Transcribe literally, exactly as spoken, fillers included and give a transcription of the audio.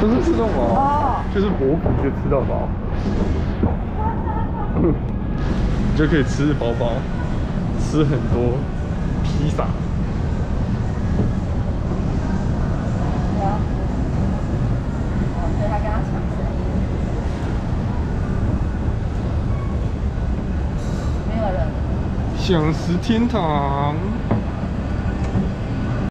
不是吃到饱， 哦， 就是薄皮的吃到饱，你就可以吃饱饱，吃很多披萨。 对啊，哦，所以他跟他抢生意，没有人。 享食天堂。